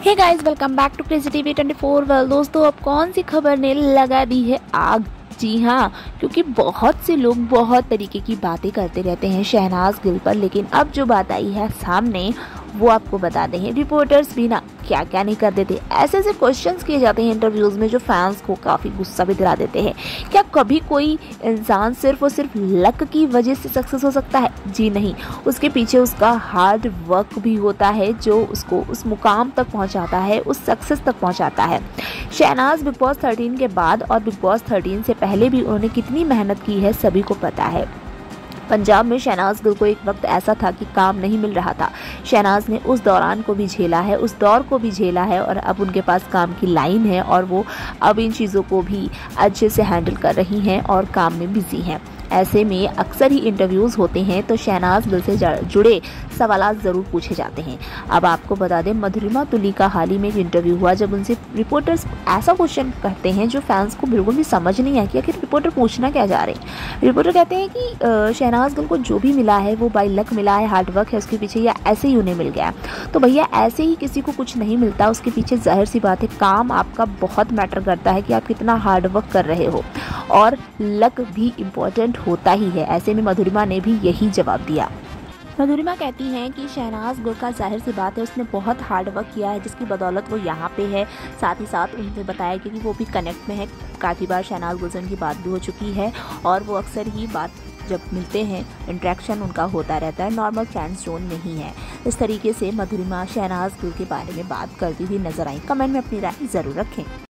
Hey guys, welcome back to crazy TV 24 world. दोस्तों, अब कौन सी खबर ने लगा दी है आग? जी हाँ, क्योंकि बहुत से लोग बहुत तरीके की बातें करते रहते हैं शहनाज गिल पर, लेकिन अब जो बात आई है सामने वो आपको बता दें। रिपोर्टर्स भी ना क्या क्या नहीं कर देते, ऐसे ऐसे क्वेश्चंस किए जाते हैं इंटरव्यूज में जो फैंस को काफ़ी गुस्सा भी दिला देते हैं। क्या कभी कोई इंसान सिर्फ और सिर्फ लक की वजह से सक्सेस हो सकता है? जी नहीं, उसके पीछे उसका हार्ड वर्क भी होता है जो उसको उस मुकाम तक पहुंचाता है, उस सक्सेस तक पहुंचाता है। शहनाज बिग बॉस 13 के बाद और बिग बॉस 13 से पहले भी उन्होंने कितनी मेहनत की है सभी को पता है। पंजाब में शहनाज गिल को एक वक्त ऐसा था कि काम नहीं मिल रहा था। शहनाज ने उस दौरान को भी झेला है, उस दौर को भी झेला है, और अब उनके पास काम की लाइन है और वो अब इन चीज़ों को भी अच्छे से हैंडल कर रही हैं और काम में बिजी हैं। ऐसे में अक्सर ही इंटरव्यूज़ होते हैं तो शहनाज गिल से जुड़े सवाल ज़रूर पूछे जाते हैं। अब आपको बता दें, मधुरिमा तुली का हाल ही में एक इंटरव्यू हुआ जब उनसे रिपोर्टर्स ऐसा क्वेश्चन करते हैं जो फैंस को बिल्कुल भी समझ नहीं आया कि आखिर रिपोर्टर पूछना क्या जा रहे हैं। रिपोर्टर कहते हैं कि शहनाज गिल को जो भी मिला है वो बाय लक मिला है, हार्डवर्क है उसके पीछे, या ऐसे ही उन्हें मिल गया। तो भैया, ऐसे ही किसी को कुछ नहीं मिलता, उसके पीछे जाहिर सी बात है काम आपका बहुत मैटर करता है कि आप कितना हार्डवर्क कर रहे हो, और लक भी इम्पोर्टेंट होता ही है। ऐसे में मधुरिमा ने भी यही जवाब दिया। मधुरिमा कहती हैं कि शहनाज गिल का जाहिर सी बात है उसने बहुत हार्ड वर्क किया है जिसकी बदौलत वो यहाँ पे है। साथ ही साथ उन्होंने बताया कि वो भी कनेक्ट में है, काफ़ी बार शहनाज गिल से उनकी बात भी हो चुकी है और वो अक्सर ही बात जब मिलते हैं इंटरेक्शन उनका होता रहता है, नॉर्मल फ्रेंड्स जोन नहीं है। इस तरीके से मधुरिमा शहनाज गिल के बारे में बात करती हुई नजर आई। कमेंट में अपनी राय ज़रूर रखें।